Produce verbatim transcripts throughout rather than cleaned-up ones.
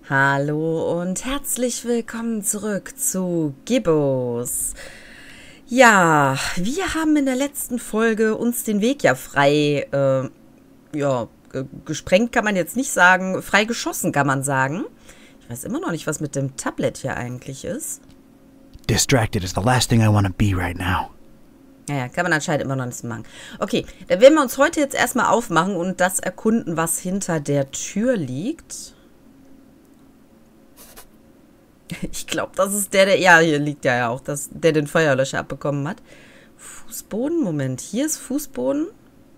Hallo und herzlich willkommen zurück zu Gibbos. Ja, wir haben in der letzten Folge uns den Weg ja frei, äh, ja, gesprengt kann man jetzt nicht sagen, frei geschossen kann man sagen. Ich weiß immer noch nicht, was mit dem Tablet hier eigentlich ist. Distracted is the last thing I want to be right now. Naja, kann man anscheinend immer noch nicht machen. Okay, dann werden wir uns heute jetzt erstmal aufmachen und das erkunden, was hinter der Tür liegt. Ich glaube, das ist der, der... Ja, hier liegt ja auch, das, der den Feuerlöscher abbekommen hat. Fußboden? Moment, hier ist Fußboden.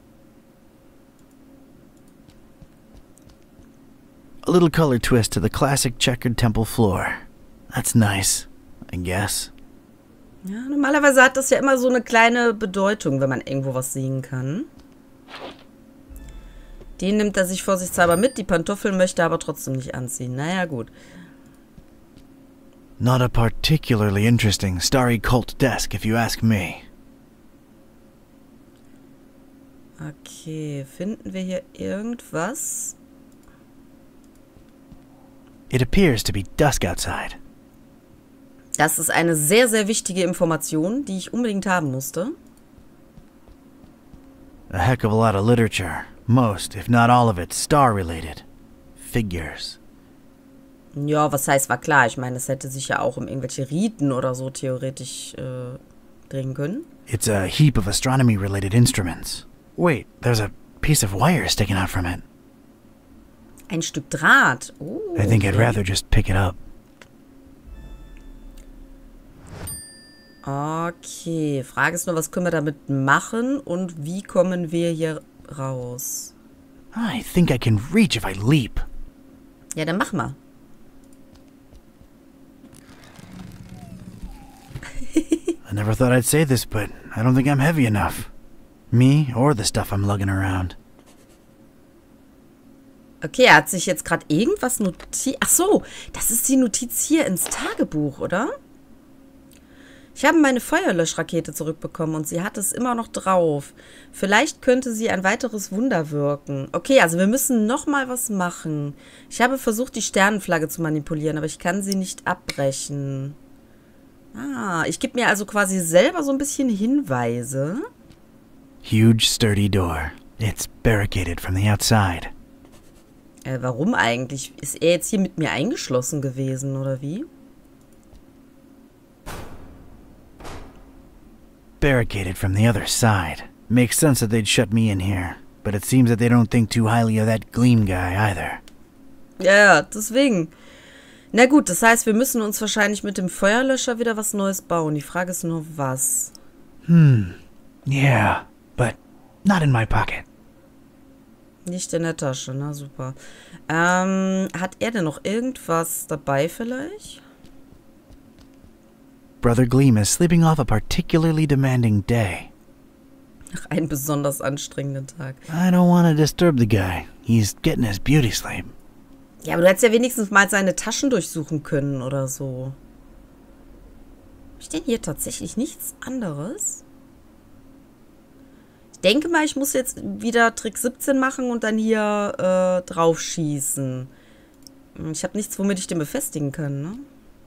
A little color twist to the classic checkered temple floor. That's nice, I guess. Ja, normalerweise hat das ja immer so eine kleine Bedeutung, wenn man irgendwo was sehen kann. Den nimmt er sich vorsichtshalber mit, die Pantoffeln möchte er aber trotzdem nicht anziehen. Naja, gut. Not a particularly interesting starry cult desk, if you ask me. Okay, finden wir hier irgendwas? It appears to be dusk outside. Das ist eine sehr, sehr wichtige Information, die ich unbedingt haben musste. A heck of a lot of literature. Most, if not all of it, star-related. Figures. Ja, was heißt, war klar. Ich meine, es hätte sich ja auch um irgendwelche Riten oder so theoretisch äh, drehen können. It's a heap of astronomy-related instruments. Wait, there's a piece of wire sticking out from it. Ein Stück Draht. Oh, I think I'd okay. rather just pick it up. Okay, Frage ist nur, was können wir damit machen und wie kommen wir hier raus? I think I can reach if I leap. Ja, dann mach mal. I never thought I'd say this, but I don't think I'm heavy enough. Me or the stuff I'm lugging around. Okay, er hat sich jetzt gerade irgendwas notiert. Ach so, das ist die Notiz hier ins Tagebuch, oder? Ich habe meine Feuerlöschrakete zurückbekommen und sie hat es immer noch drauf. Vielleicht könnte sie ein weiteres Wunder wirken. Okay, also wir müssen noch mal was machen. Ich habe versucht, die Sternenflagge zu manipulieren, aber ich kann sie nicht abbrechen. Ah, ich gebe mir also quasi selber so ein bisschen Hinweise. Huge, sturdy door. It's barricaded from the outside. Äh, warum eigentlich? Ist er jetzt hier mit mir eingeschlossen gewesen, oder wie? Barricaded from the other side. Makes sense that they'd shut me in here. But it seems that they don't think too highly of that Gleam guy either. Ja, deswegen. Na gut, das heißt, wir müssen uns wahrscheinlich mit dem Feuerlöscher wieder was Neues bauen. Die Frage ist nur, was? Hmm. Yeah, but not in my pocket. Nicht in der Tasche, na super. Ähm, hat er denn noch irgendwas dabei vielleicht? Brother Gleam is sleeping off a particularly demanding day. Ach, einen besonders anstrengenden Tag. I don't want to disturb the guy. He's getting his beauty sleep. Ja, aber du hättest ja wenigstens mal seine Taschen durchsuchen können oder so. Steht hier tatsächlich nichts anderes? Ich denke mal, ich muss jetzt wieder Trick siebzehn machen und dann hier äh, drauf schießen. Ich habe nichts, womit ich den befestigen kann, ne?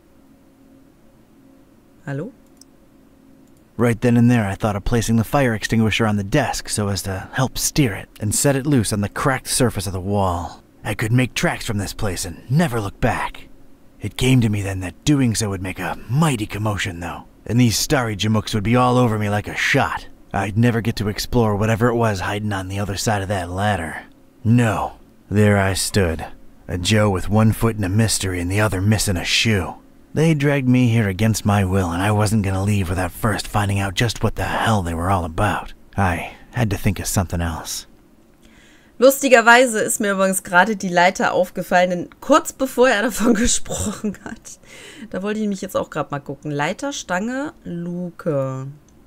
Hallo? Right then and there, I thought of placing the fire extinguisher on the desk so as to help steer it and set it loose on the cracked surface of the wall. I could make tracks from this place and never look back. It came to me then that doing so would make a mighty commotion, though, and these starry jamooks would be all over me like a shot. I'd never get to explore whatever it was hiding on the other side of that ladder. No. There I stood, a Joe with one foot in a mystery and the other missing a shoe. They dragged me here against my will, and I wasn't gonna leave without first finding out just what the hell they were all about. I had to think of something else. Lustigerweise ist mir übrigens gerade die Leiter aufgefallen, denn kurz bevor er davon gesprochen hat. Da wollte ich nämlich jetzt auch gerade mal gucken. Leiter, Stange, Luke.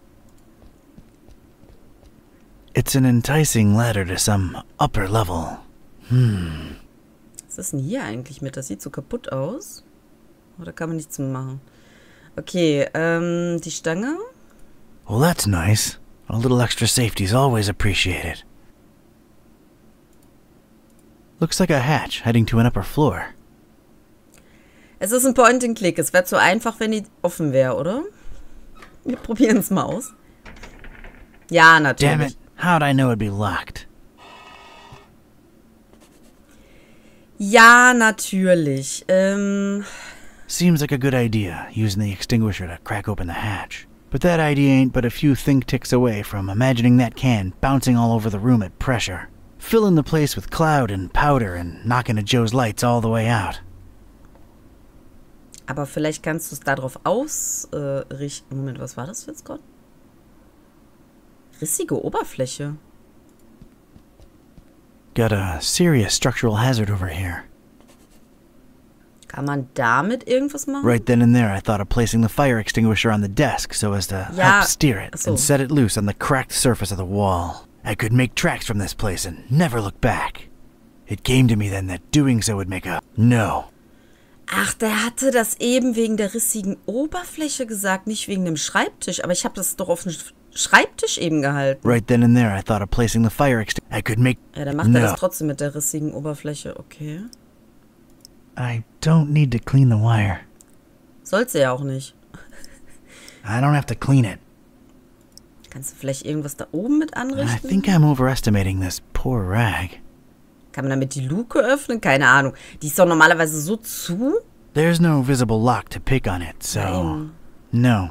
It's an enticing ladder to some upper level. Hmm. Was ist denn hier eigentlich mit? Das sieht so kaputt aus. Oder kann man nichts mehr machen? Okay, ähm, die Stange. Well, that's nice. A little extra safety is always appreciated. Looks like a hatch heading to an upper floor. Es ist ein Point-and-Click. Es wäre zu einfach, wenn die offen wäre, oder? Wir probieren es mal aus. Ja, natürlich. Damn it. How'd I know it'd be locked? Ja, natürlich. Ähm... Seems like a good idea, using the extinguisher to crack open the hatch. But that idea ain't but a few think ticks away from imagining that can bouncing all over the room at pressure, filling the place with cloud and powder and knocking at Joe's lights all the way out. Aber vielleicht kannst du es darauf ausrichten. Äh, Moment, was war das jetzt gerade? Rissige Oberfläche. Got a serious structural hazard over here. Kann man damit irgendwas machen? Right then and there, I thought of placing the fire extinguisher on the desk so as to Ja, help steer it so. and set it loose on the cracked surface of the wall. I could make tracks from this place and never look back. It came to me then that doing so would make a no. Ach, der hatte das eben wegen der rissigen Oberfläche gesagt, nicht wegen dem Schreibtisch. Aber ich habe das doch auf den Schreibtisch eben gehalten. Right then and there, I thought of placing the fire extinguisher. I could make Ja, dann macht no. er das trotzdem mit der rissigen Oberfläche. Okay. I don't need to clean the wire. Sollst du ja auch nicht. I don't have to clean it. Kannst du vielleicht irgendwas da oben mit I anrichten? think I'm overestimating this poor rag. Kann man damit die Luke öffnen? Keine Ahnung. Die ist doch normalerweise so zu. There's no visible lock to pick on it, so Nein. no.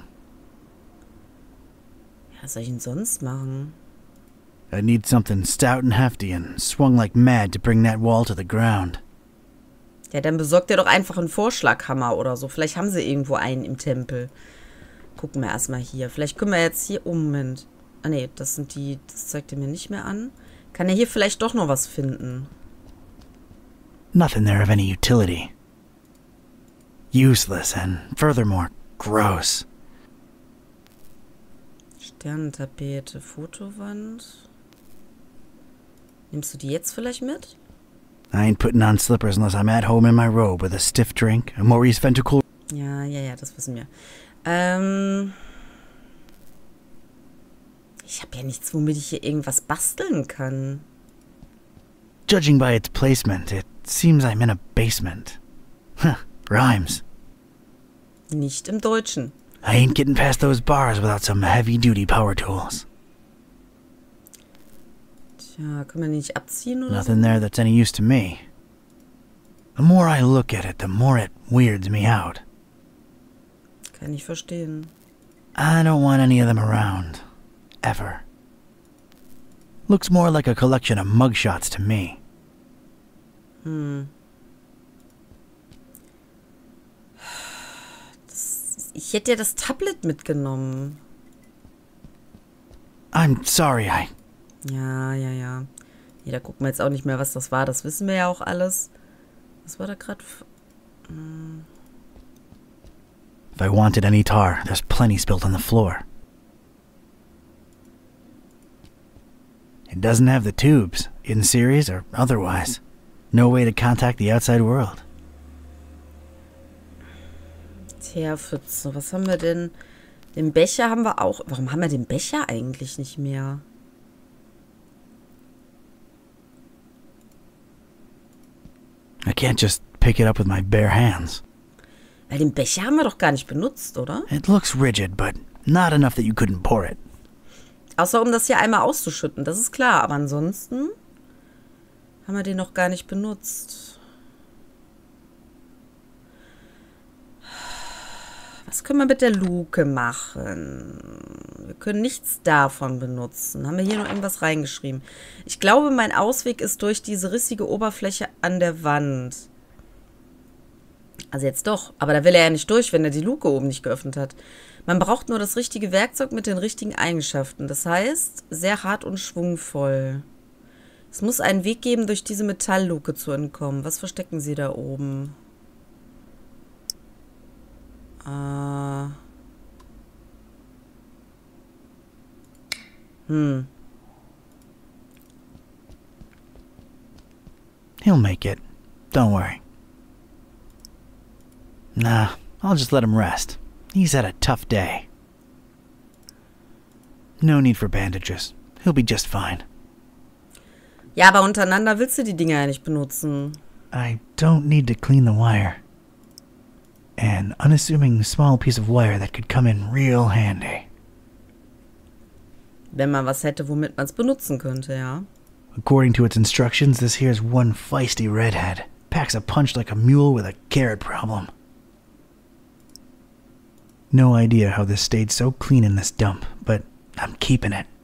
Ja, was soll ich denn sonst machen? I'd need something stout and hefty and swung like mad to bring that wall to the ground. Ja, dann besorgt ihr doch einfach einen Vorschlaghammer oder so. Vielleicht haben sie irgendwo einen im Tempel. Gucken wir erstmal hier. Vielleicht können wir jetzt hier... Oh, Moment. Ah, nee, das sind die... Das zeigt er mir nicht mehr an. Kann er hier vielleicht doch noch was finden? Nothing there of any utility. Useless and, furthermore, gross. Sternentapete, Fotowand. Nimmst du die jetzt vielleicht mit? I ain't putting on slippers unless I'm at home in my robe with a stiff drink, a Maurice Ventacool. Ja, ja, ja, das wissen wir. Ähm... Ich habe ja nichts, womit ich hier irgendwas basteln kann. Judging by its placement, it seems I'm in a basement. Huh, rhymes. Nicht im Deutschen. I ain't getting past those bars without some heavy-duty power tools. Tja, können wir die nicht abziehen oder Nothing so? there that's any use to me. The more I look at it, the more it weirds me out. Kann ich verstehen. I don't want any of them around. Ever. Looks more like a collection of mugshots to me. Hm. Das, ich hätte ja das Tablet mitgenommen. I'm sorry, I... Ja, ja, ja. Nee, da gucken wir jetzt auch nicht mehr, was das war. Das wissen wir ja auch alles. Was war da gerade? Hm. If I wanted any tar, there's plenty spilled on the floor. It doesn't have the tubes, in series or otherwise. No way to contact the outside world. Teerpfütze. Was haben wir denn? Den Becher haben wir auch. Warum haben wir den Becher eigentlich nicht mehr? I can't just pick it up with my bare hands. Weil den Becher haben wir doch gar nicht benutzt, oder? It looks rigid, but not enough that you couldn't pour it. Außer um das hier einmal auszuschütten, das ist klar. Aber ansonsten haben wir den noch gar nicht benutzt. Was können wir mit der Luke machen? Wir können nichts davon benutzen. Haben wir hier noch irgendwas reingeschrieben? Ich glaube, mein Ausweg ist durch diese rissige Oberfläche an der Wand. Also jetzt doch. Aber da will er ja nicht durch, wenn er die Luke oben nicht geöffnet hat. Man braucht nur das richtige Werkzeug mit den richtigen Eigenschaften. Das heißt, sehr hart und schwungvoll. Es muss einen Weg geben, durch diese Metallluke zu entkommen. Was verstecken Sie da oben? Äh. Hm. He'll make it. Don't worry. Nah, I'll just let him rest. He's had a tough day. No need for bandages. He'll be just fine. Ja, aber untereinander willst du die Dinger ja nicht benutzen. I don't need to clean the wire. An unassuming small piece of wire that could come in real handy. Wenn man was hätte, womit man es benutzen könnte, ja. According to its instructions, this here's one feisty redhead. Packs a punch like a mule with a carrot problem. No idea how this stayed so clean in this dump, but I'm keeping it.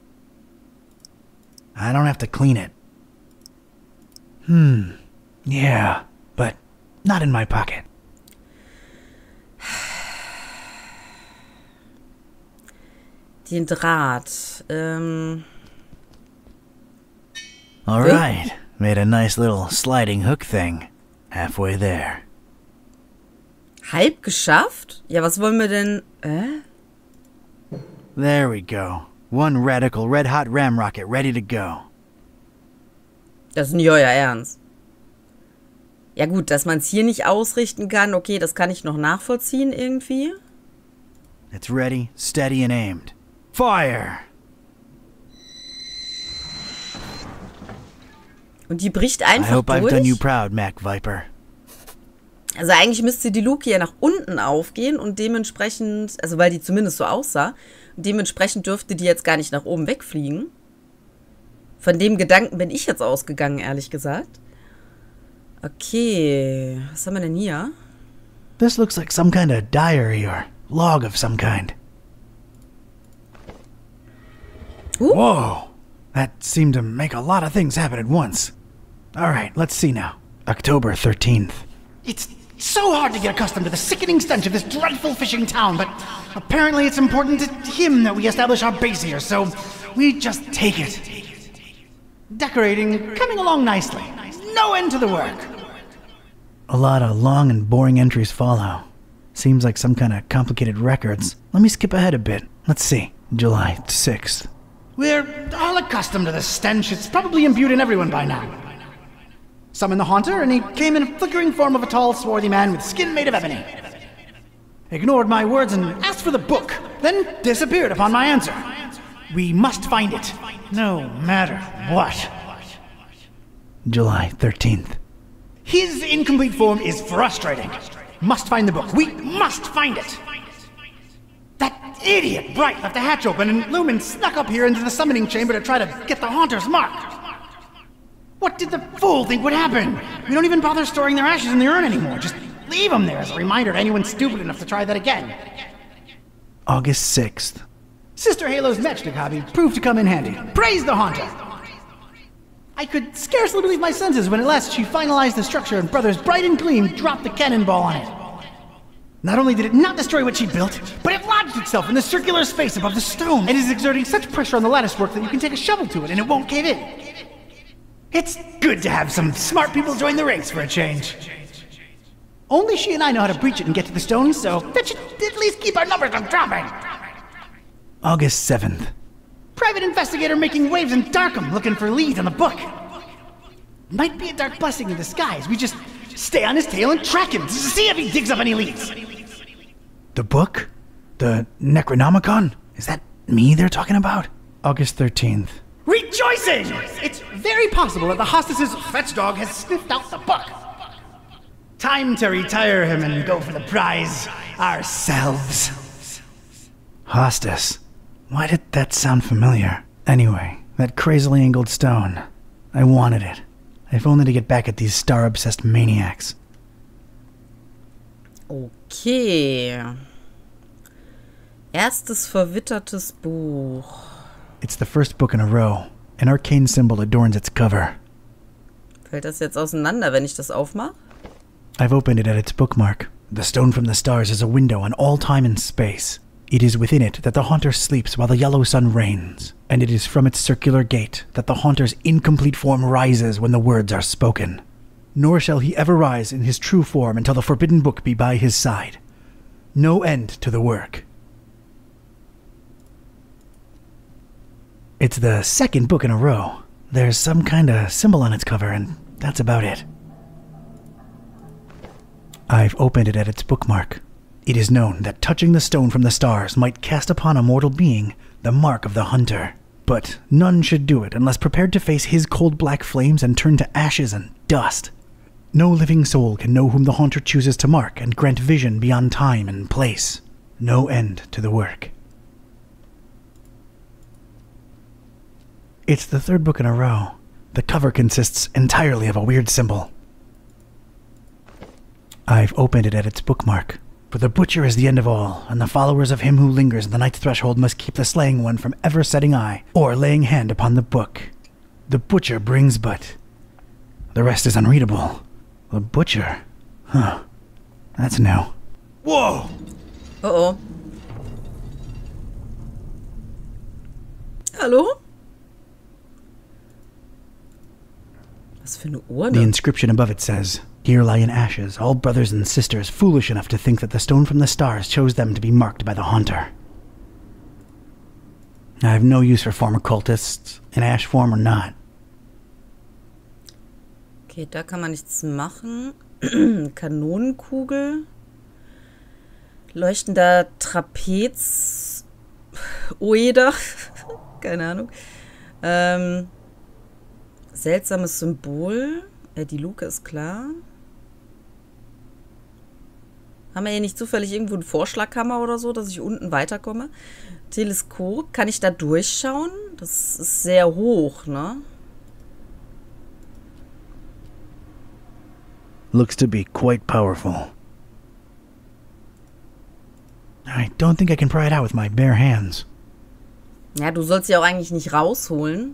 I don't have to clean it. Hmm, yeah, but not in my pocket. Den Draht. Ähm. All right, made a nice little sliding hook thing. Halfway there. Halb geschafft? Ja, was wollen wir denn? Äh? There we go. One radical red-hot ram rocket ready to go. Das ist nicht euer Ernst. Ja gut, dass man es hier nicht ausrichten kann, okay, das kann ich noch nachvollziehen irgendwie. It's ready, steady and aimed. Fire! Und die bricht I einfach hope I've done you durch. proud, Mac Viper. Also eigentlich müsste die Luke hier nach unten aufgehen und dementsprechend, also weil die zumindest so aussah, und dementsprechend dürfte die jetzt gar nicht nach oben wegfliegen. Von dem Gedanken bin ich jetzt ausgegangen, ehrlich gesagt. Okay, was haben wir denn hier? This looks like some kind of diary or log of some kind. Uh. Whoa! That seemed to make a lot of things happen at once. Alright, let's see now. October thirteenth. It's so hard to get accustomed to the sickening stench of this dreadful fishing town, but apparently it's important to him that we establish our base here, so we just take it. Decorating, coming along nicely. No end to the work. A lot of long and boring entries follow. Seems like some kind of complicated records. Let me skip ahead a bit. Let's see. July sixth. We're all accustomed to the stench. It's probably imbued in everyone by now. Summoned the Haunter, and he came in a flickering form of a tall, swarthy man with skin made of ebony. Ignored my words and asked for the book, then disappeared upon my answer. We must find it, no matter what. July thirteenth. His incomplete form is frustrating. Must find the book. We must find it. That idiot Bright left the hatch open, and Lumen snuck up here into the summoning chamber to try to get the Haunter's mark. What did the fool think would happen? We don't even bother storing their ashes in the urn anymore. Just leave them there as a reminder to anyone stupid enough to try that again. August sixth. Sister Halo's matchstick hobby proved to come in handy. Praise the Haunter! I could scarcely believe my senses when at last she finalized the structure and Brothers Bright and Gleam dropped the cannonball on it. Not only did it not destroy what she built, but it lodged itself in the circular space above the stone and is exerting such pressure on the latticework that you can take a shovel to it and it won't cave in. It's good to have some smart people join the ranks for a change. Only she and I know how to breach it and get to the stone, so that should at least keep our numbers from dropping. August seventh. Private investigator making waves in Darkham looking for leads on the book. Might be a dark blessing in disguise. We just stay on his tail and track him to see if he digs up any leads. The book? The Necronomicon? Is that me they're talking about? August thirteenth. Rejoicing! It's very possible that the hostess's fetch dog has sniffed out the book. Time to retire him and go for the prize ourselves. Hostess. Why did that sound familiar? Anyway, that crazily angled stone. I wanted it. If only to get back at these star-obsessed maniacs. Okay. Erstes verwittertes Buch. It's the first book in a row. An arcane symbol adorns its cover. Fällt das jetzt auseinander, wenn ich das aufmache? I've opened it at its bookmark. The stone from the stars is a window on all time and space. It is within it that the Haunter sleeps while the yellow sun reigns, and it is from its circular gate that the Haunter's incomplete form rises when the words are spoken. Nor shall he ever rise in his true form until the forbidden book be by his side. No end to the work. It's the second book in a row. There's some kind of symbol on its cover, and that's about it. I've opened it at its bookmark. It is known that touching the stone from the stars might cast upon a mortal being the mark of the Hunter. But none should do it unless prepared to face his cold black flames and turn to ashes and dust. No living soul can know whom the Haunter chooses to mark and grant vision beyond time and place. No end to the work. It's the third book in a row. The cover consists entirely of a weird symbol. I've opened it at its bookmark. For the butcher is the end of all, and the followers of him who lingers in the night's threshold must keep the slaying one from ever setting eye, or laying hand upon the book. The butcher brings but... The rest is unreadable. The butcher? Huh. That's new. Whoa! Oh oh. Hallo? Was für eine Urne? The inscription above it says, "Here lie in ashes all brothers and sisters foolish enough to think that the stone from the stars chose them to be marked by the Haunter." I have no use for former cultists, in ash form or not. Okay, da kann man nichts machen. Kanonenkugel. Leuchtender Trapez. Oeder. Keine Ahnung. Ähm, seltsames Symbol. Äh, die Luke ist klar. Haben wir hier nicht zufällig irgendwo einen Vorschlaghammer oder so, dass ich unten weiterkomme? Teleskop. Kann ich da durchschauen? Das ist sehr hoch, ne? Looks to be quite powerful. I don't think I can pry it out with my bare hands. Ja, du sollst sie auch eigentlich nicht rausholen.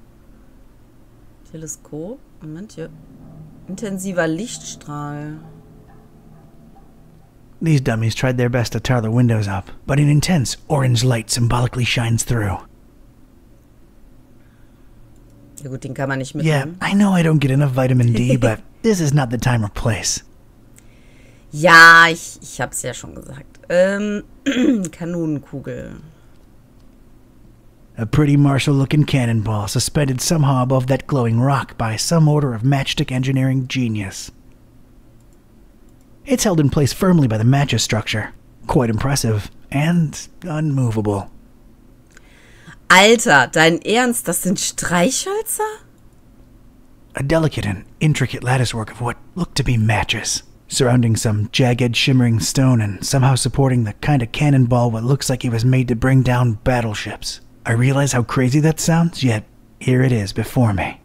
Teleskop. Moment, hier. Intensiver Lichtstrahl. These dummies tried their best to tar the windows up, but an intense orange light symbolically shines through. Ja gut, den kann man nicht Yeah, mitnehmen. I know I don't get enough vitamin D, but this is not the time or place. Ja, ich, ich hab's ja schon gesagt. Ähm, Kanonenkugel. A pretty martial-looking cannonball suspended somehow above that glowing rock by some order of matchstick engineering genius. It's held in place firmly by the match's structure. Quite impressive. And unmovable. Alter, dein Ernst, das sind Streichhölzer? A delicate and intricate latticework of what looked to be matches, surrounding some jagged, shimmering stone and somehow supporting the kind of cannonball what looks like it was made to bring down battleships. I realize how crazy that sounds, yet here it is before me.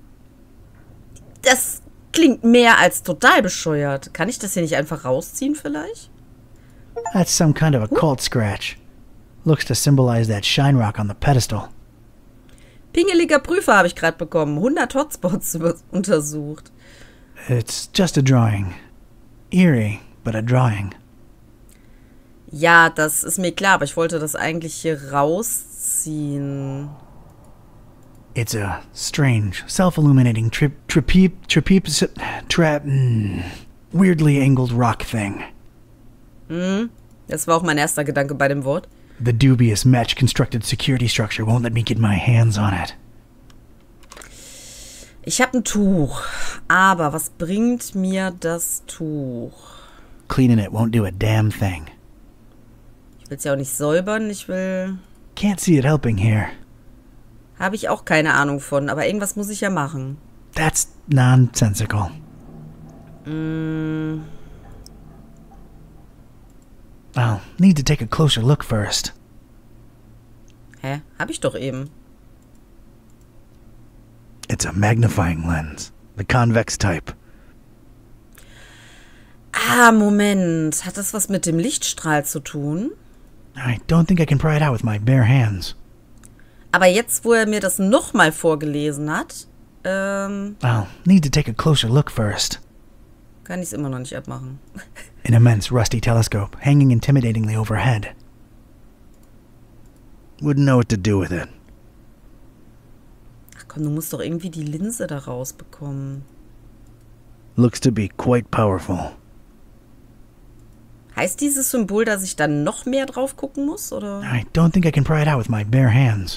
Das klingt mehr als total bescheuert. Kann ich das hier nicht einfach rausziehen vielleicht? That's some kind of a cult scratch. Looks to symbolize that shine rock on the pedestal. Pingeliger Prüfer habe ich gerade bekommen. hundert Hotspots untersucht. It's just a drawing. Eerie, but a drawing. Ja, das ist mir klar, aber ich wollte das eigentlich hier rausziehen. It's a strange, self-illuminating trip, trapep, trapep, trap, mm, weirdly angled rock thing. Hm, das war auch mein erster Gedanke bei dem Wort. The dubious match-constructed security structure won't let me get my hands on it. Ich habe ein Tuch, aber was bringt mir das Tuch? Cleaning it won't do a damn thing. Ich will es ja auch nicht säubern, ich will... Can't see it helping here. Habe ich auch keine Ahnung von, aber irgendwas muss ich ja machen. That's nonsensical. Mm, I'll need to take a closer look first. hä? Hab ich doch eben. It's a magnifying lens. The convex type. Ah, Moment. Hat das was mit dem Lichtstrahl zu tun? I don't think I can pry it out with my bare hands. Aber jetzt, wo er mir das nochmal vorgelesen hat, ähm, I'll need to take a closer look first. kann ich es immer noch nicht abmachen. An immense rusty telescope hanging intimidatingly overhead. Wouldn't know what to do with it. Ach komm, du musst doch irgendwie die Linse da rausbekommen. Looks to be quite powerful. Heißt dieses Symbol, dass ich dann noch mehr drauf gucken muss, oder? I don't think I can pry it out with my bare hands.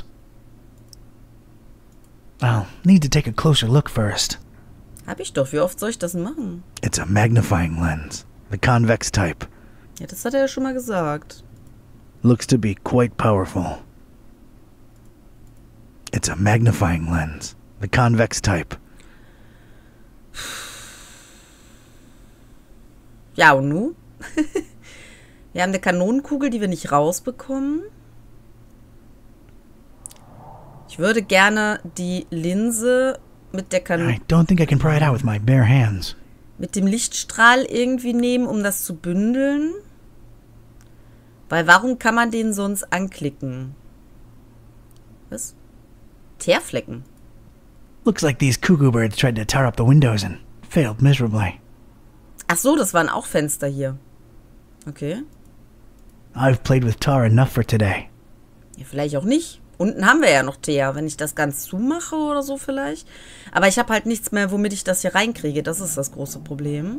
I'll need to take a closer look first. Hab ich doch. Wie oft soll ich das machen? It's a magnifying lens. The convex type. Ja, das hat er ja schon mal gesagt. Looks to be quite powerful. It's a magnifying lens. The convex type. Ja, und nu? Wir haben eine Kanonenkugel, die wir nicht rausbekommen. Ich würde gerne die Linse mit der Kanone... I don't think I can pry it out with my bare hands. mit dem Lichtstrahl irgendwie nehmen, um das zu bündeln. Weil warum kann man den sonst anklicken? Was? Teerflecken. Looks like these cuckoo birds tried to tar up the windows and failed miserably. Ach so, das waren auch Fenster hier. Okay. I've played with tar enough for today. Ja, vielleicht auch nicht. Unten haben wir ja noch Teer, wenn ich das ganz zumache oder so vielleicht. Aber ich habe halt nichts mehr, womit ich das hier reinkriege. Das ist das große Problem.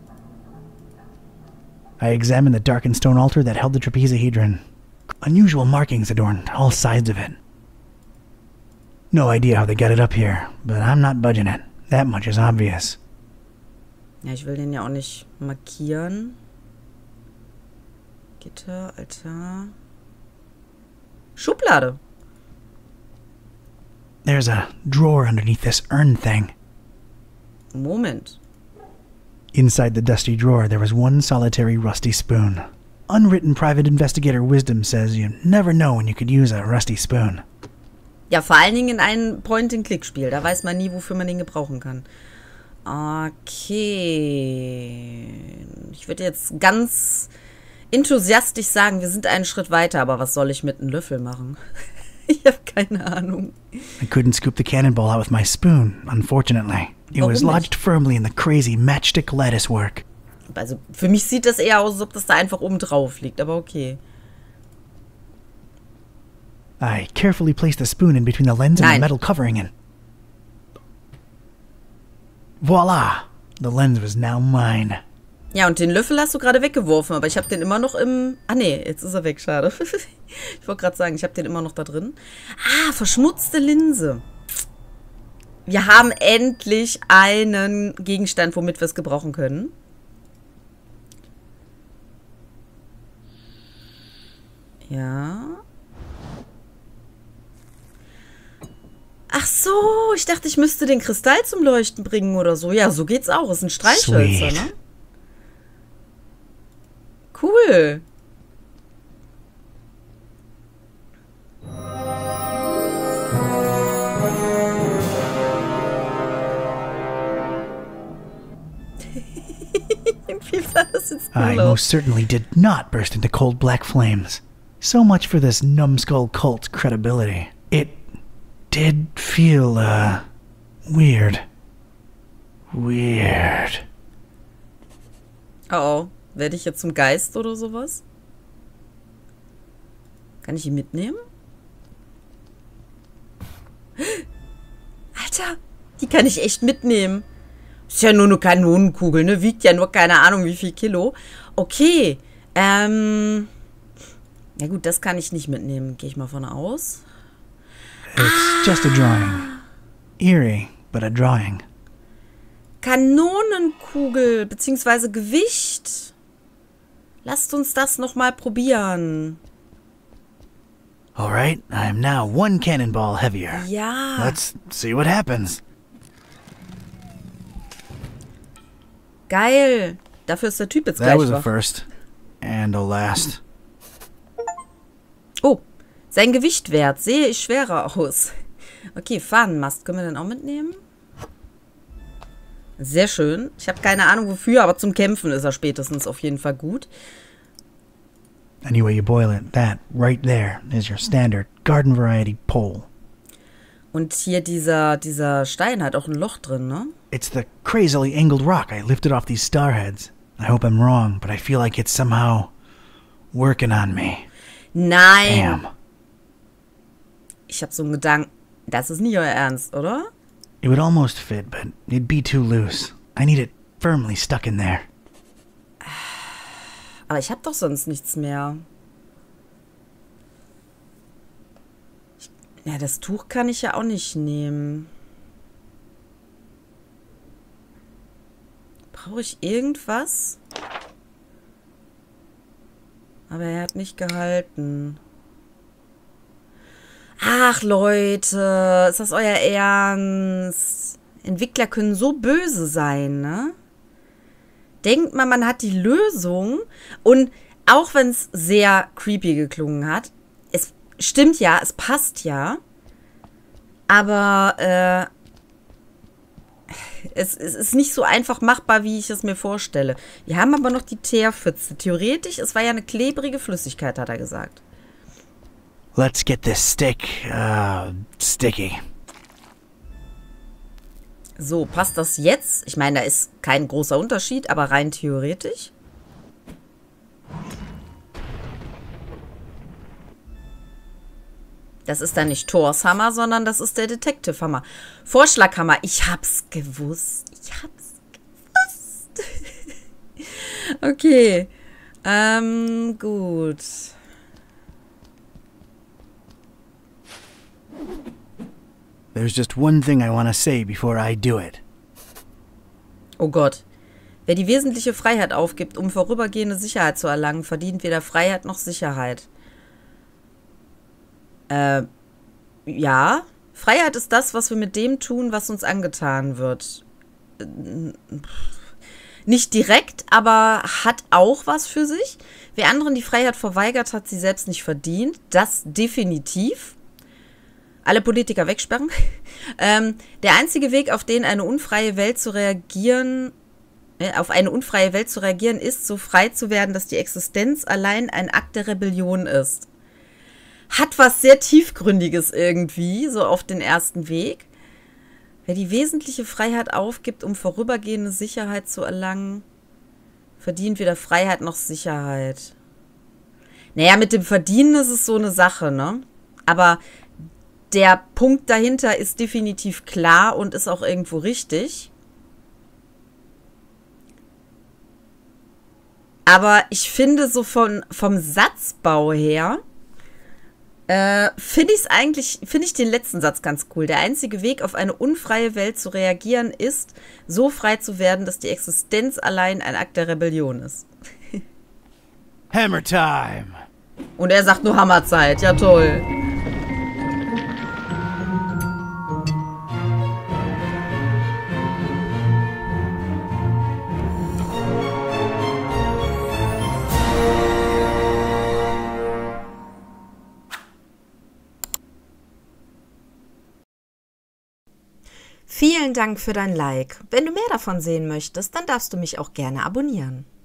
I examined the darkened stone altar that held the trapezohedron. Unusual markings adorned all sides of it. No idea how they got it up here, but I'm not budging it. That much is obvious. Ja, ich will den ja auch nicht markieren. Gitter, Altar. Schublade. There's a drawer underneath this urn thing. Moment. Inside the dusty drawer, there was one solitary rusty spoon. Unwritten private investigator wisdom says you never know when you could use a rusty spoon. Ja, vor allen Dingen in einem Point-and-Click-Spiel. Da weiß man nie, wofür man den gebrauchen kann. Okay. Ich würde jetzt ganz enthusiastisch sagen, wir sind einen Schritt weiter, aber was soll ich mit einem Löffel machen? Ich habe keine Ahnung. I couldn't scoop the cannonball out with my spoon, unfortunately. It was lodged firmly in the crazy matchstick lattice work. Also für mich sieht das eher aus, als ob das da einfach oben drauf liegt, aber okay. I carefully placed the spoon in between the lens and Nein. the metal covering it. Voila! The lens was now mine. Ja, und den Löffel hast du gerade weggeworfen, aber ich habe den immer noch im... Ah, nee, jetzt ist er weg, schade. Ich wollte gerade sagen, ich habe den immer noch da drin. Ah, verschmutzte Linse. Wir haben endlich einen Gegenstand, womit wir es gebrauchen können. Ja. Ach so, ich dachte, ich müsste den Kristall zum Leuchten bringen oder so. Ja, so geht's auch. Ist ein Streichhölzer, Sweet. ne? Cool. Irgendwie sah das jetzt cool I aus. most certainly did not burst into cold black flames. So much for this numbskull cult's credibility. It did feel, uh, weird. Weird. Oh oh. Werde ich jetzt zum Geist oder sowas? Kann ich ihn mitnehmen? Alter, die kann ich echt mitnehmen. Ist ja nur eine Kanonenkugel, ne? Wiegt ja nur keine Ahnung wie viel Kilo. Okay. Ähm. Ja gut, das kann ich nicht mitnehmen. Gehe ich mal von aus. It's just a drawing. Eerie, but a drawing. Kanonenkugel, beziehungsweise Gewicht. Lasst uns das nochmal probieren. Alright, I'm now one cannonball heavier. Ja. Let's see what happens. Geil. Dafür ist der Typ jetzt That gleich was a wach. first. And a last. Oh, sein Gewichtwert. Sehe ich schwerer aus. Okay, Fahnenmast. Können wir den auch mitnehmen? Sehr schön. Ich habe keine Ahnung wofür, aber zum Kämpfen ist er spätestens auf jeden Fall gut. Any way you boil it, that right there is your standard garden variety pole. Und hier dieser, dieser Stein hat auch ein Loch drin, ne? It's the crazily angled rock I lifted off these starheads. I hope I'm wrong, but I feel like it's somehow working on me. Nein. Damn. Ich habe so einen Gedanken. Das ist nicht euer Ernst, oder? It would almost fit, but it'd be too loose. I need it firmly stuck in there. Aber ich habe doch sonst nichts mehr. Ich, ja, das Tuch kann ich ja auch nicht nehmen. Brauche ich irgendwas? Aber er hat nicht gehalten. Ach, Leute, ist das euer Ernst? Entwickler können so böse sein, ne? denkt man, man hat die Lösung. Und auch wenn es sehr creepy geklungen hat, es stimmt ja, es passt ja. Aber äh, es, es ist nicht so einfach machbar, wie ich es mir vorstelle. Wir haben aber noch die Teerpfütze. Theoretisch, es war ja eine klebrige Flüssigkeit, hat er gesagt. Let's get this stick, uh, sticky. So, passt das jetzt? Ich meine, da ist kein großer Unterschied, aber rein theoretisch. Das ist dann nicht Thors Hammer, sondern das ist der Detective Hammer. Vorschlaghammer. Ich hab's gewusst. Ich hab's gewusst. Okay. Ähm, gut. There's just one thing I want to say before I do it. Oh Gott. Wer die wesentliche Freiheit aufgibt, um vorübergehende Sicherheit zu erlangen, verdient weder Freiheit noch Sicherheit. Äh, ja. Freiheit ist das, was wir mit dem tun, was uns angetan wird. Nicht direkt, aber hat auch was für sich. Wer anderen die Freiheit verweigert, hat sie selbst nicht verdient. Das definitiv. Alle Politiker wegsperren. ähm, der einzige Weg, auf den eine unfreie Welt zu reagieren, äh, auf eine unfreie Welt zu reagieren, ist, so frei zu werden, dass die Existenz allein ein Akt der Rebellion ist. Hat was sehr Tiefgründiges irgendwie, so auf den ersten Weg. Wer die wesentliche Freiheit aufgibt, um vorübergehende Sicherheit zu erlangen, verdient weder Freiheit noch Sicherheit. Naja, mit dem Verdienen ist es so eine Sache, ne? Aber der Punkt dahinter ist definitiv klar und ist auch irgendwo richtig. Aber ich finde so von, vom Satzbau her, äh, finde ich es eigentlich, finde ich den letzten Satz ganz cool. Der einzige Weg, auf eine unfreie Welt zu reagieren, ist, so frei zu werden, dass die Existenz allein ein Akt der Rebellion ist. Hammer time! Und er sagt nur Hammerzeit. Ja, toll. Vielen Dank für dein Like. Wenn du mehr davon sehen möchtest, dann darfst du mich auch gerne abonnieren.